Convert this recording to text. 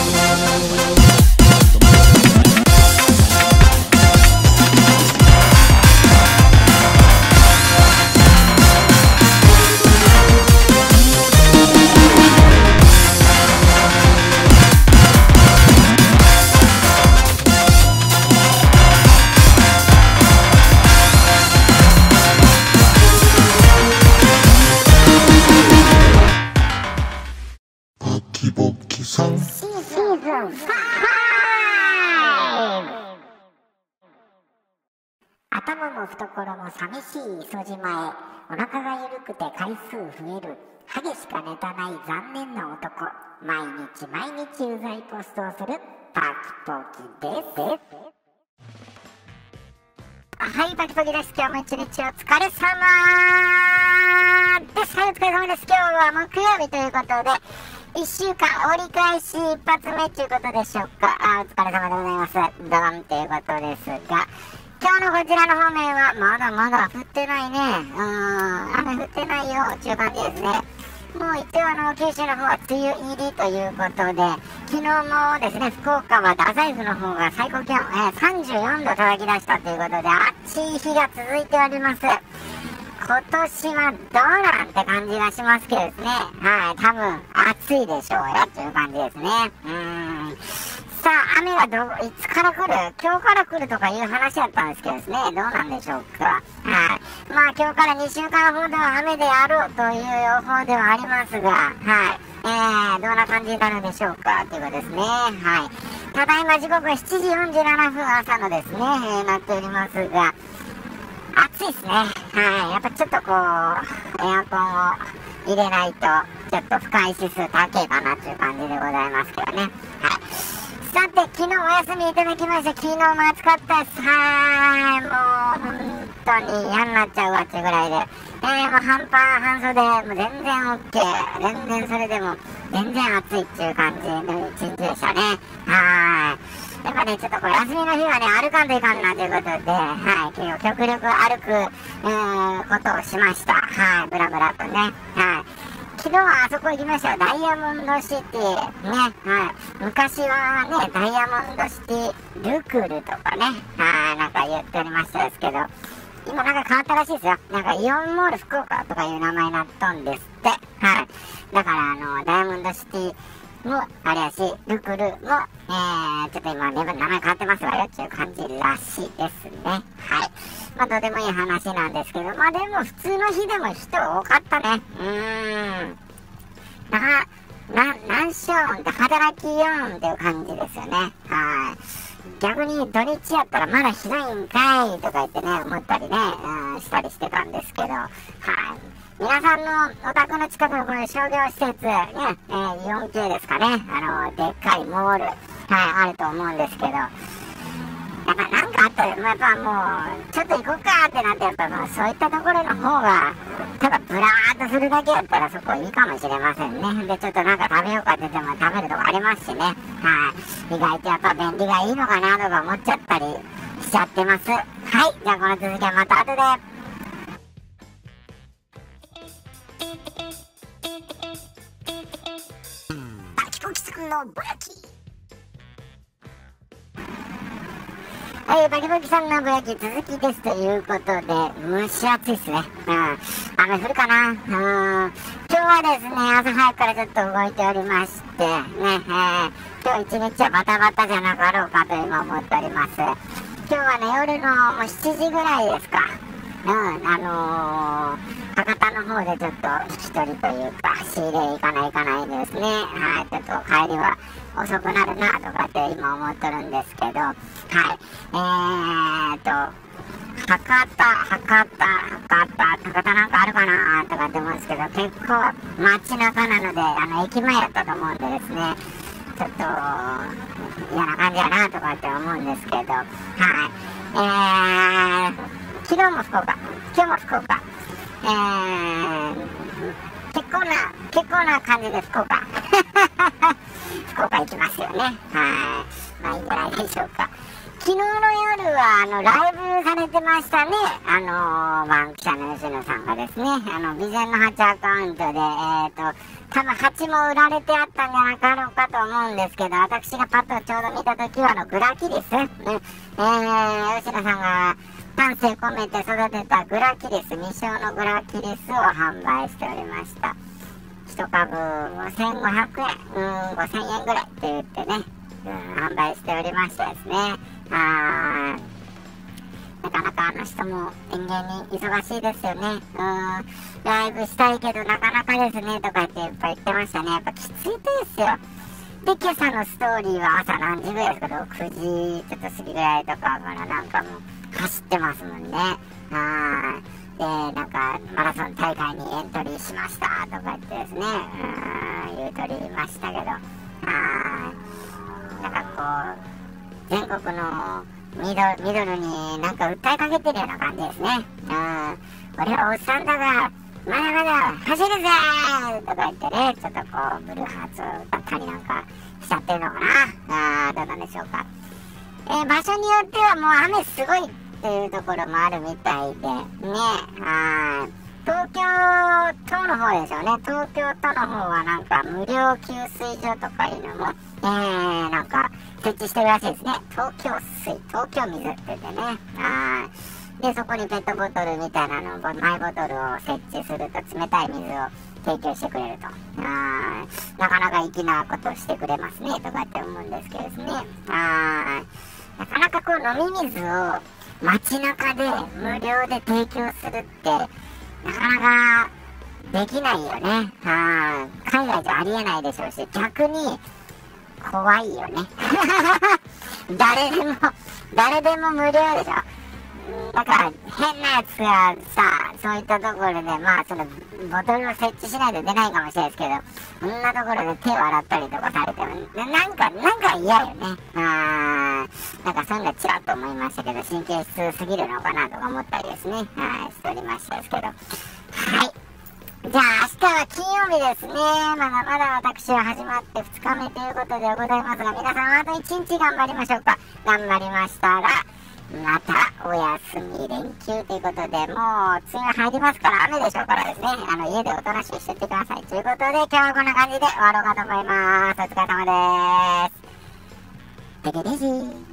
シーズン5。頭も懐も寂しい磯島へ、お腹が緩くて回数増える、ハゲしかネタない残念な男。毎日うざいポストをするパキポキです。はい、パキポキです。今日も一日お疲れ様です。はい、お疲れ様です。今日は木曜日ということで、1週間折り返し一発目ということでしょうか。お疲れ様でございます。ドンということですが、今日のこちらの方面はまだ降ってないね。雨降ってないよっていう感じですね。もう一応九州の方は梅雨入りということで、昨日もですね、福岡は太宰府の方が最高気温、34度叩き出したということで、暑い日が続いております。今年はどうなんって感じがしますけどですね。はい、多分暑いでしょうよという感じですね。さあ、雨はいつから来る？今日から来るとかいう話だったんですけどですね。どうなんでしょうか。はい。まあ今日から2週間ほどは雨であろうという予報ではありますが、はい。どんな感じになるんでしょうかということですね。はい。ただいま時刻は7時47分朝のですね、なっておりますが、暑いですね。はい。やっぱちょっとこう、エアコンを入れないと、ちょっと不快指数高いかなという感じでございますけどね。はい。さて、昨日お休みいただきました。昨日も暑かったです。はい。もう、本当に嫌になっちゃうわっていうぐらいで。もう半パン、半袖、もう全然 OK。全然それでも、全然暑いっていう感じの一日でしたね。はい。やっぱね、ちょっとこれ休みの日はね、歩かんといかんなということで、はい、今日極力歩く、ことをしました。はい、ブラブラとね。はい。昨日はあそこ行きましたよ。ダイヤモンドシティ。ね。はい。昔はね、ダイヤモンドシティ、ルクルとかね。はい、なんか言っておりましたですけど、今なんか変わったらしいですよ。なんかイオンモール福岡とかいう名前になったんですって。はい。だからダイヤモンドシティ、もあれやし、ルクルも、ちょっと今名前変わってますわよっていう感じらしいですね。はい。まあどうでもいい話なんですけど、まあでも普通の日でも人多かったね。何しようって働きよんっていう感じですよね。はい。逆に土日やったらまだひどいんかいとか言ってね、思ったりね、したりしてたんですけど、はい。皆さんのお宅の近くのこの商業施設、ね、イオン系ですかね、でっかいモール、はい、あると思うんですけど、やっぱなんかあったら、やっぱもう、ちょっと行こうかってなって、やっぱもうそういったところの方が、ただブラーっとするだけやったらそこいいかもしれませんね。で、ちょっとなんか食べようかって言っても食べるとこありますしね、はい。意外とやっぱ便利がいいのかなとか思っちゃったりしちゃってます。はい、じゃあこの続きはまた後で。のぼやき。はい、バキバキさんのぼやき続きですということで、蒸し暑いっすね。雨降るかな。今日はですね、朝早くからちょっと動いておりまして、ね、今日一日はバタバタじゃなかろうかと今思っております。今日はね、夜のもう7時ぐらいですか。博多の方でちょっと一人というか仕入れ行かないですね。はい、ちょっと帰りは遅くなるなとかって今思っとるんですけど、はい。博多なんかあるかなとかって思うんですけど、結構街中なので、駅前やったと思うんでですね、ちょっと嫌な感じやなとかって思うんですけど、はい。昨日も福岡、今日も福岡。結構な感じで福岡福岡行きますよね。はい。まあいいんじゃないでしょうか。昨日の夜はライブされてましたね。バンキシャの吉野さんがですね、備前の8アカウントで多分8も売られてあったんじゃなかろうかと思うんですけど、私がパッとちょうど見たときはグラキリス、吉野さんが丹精込めて育てたグラキリス、未生のグラキリスを販売しておりました。1株1500円、5000円ぐらいって言ってね、販売しておりましてですね。なかなかあの人も園芸に忙しいですよね。ライブしたいけどなかなかですねとかってやっぱ言ってましたね。やっぱきついですよ。で、今朝のストーリーは朝何時ぐらいですか、6時ちょっと過ぎぐらいとかからなんかもう走ってますもんね。で、なんかマラソン大会にエントリーしましたとか言ってですね、言うとりましたけど、なんかこう、全国のミドルになんか訴えかけてるような感じですね。俺はおっさんだが、まだまだ走るぜーとか言ってね、ちょっとこう、ブルーハーツを歌ったりなんかしちゃってるのかな。どうなんでしょうか。場所によってはもう雨すごいっていうところもあるみたいで、ね、東京都の方でしょうね。東京都の方はなんか無料給水所とかいうのも、なんか設置してるらしいですね。東京水、東京水って言ってね。で、そこにペットボトルみたいなのを、マイボトルを設置すると冷たい水を提供してくれると。なかなか粋なことをしてくれますね、とかって思うんですけどですね。なかなかこう飲み水を街中で無料で提供するって、なかなかできないよね。海外じゃありえないでしょうし、逆に怖いよね。誰でも無料でしょ。だから変なやつがさ、そういったところでまあそのボトルを設置しないと出ないかもしれないですけど、そんなところで手を洗ったりとかされてもなんか嫌よね。なんかそういうのちらっと思いましたけど、神経質すぎるのかなとか思ったりですね、しておりましたですけど、はい。じゃあ明日は金曜日ですね。まだまだ私は始まって2日目ということでございますが、皆さんあと1日頑張りましょうか。頑張りましたらまたお休み連休ということで、もう梅雨入りますから雨でしょうからですね、家でおとなしくしてってくださいということで、今日はこんな感じで終わろうかと思います。お疲れ様です。てけでしー。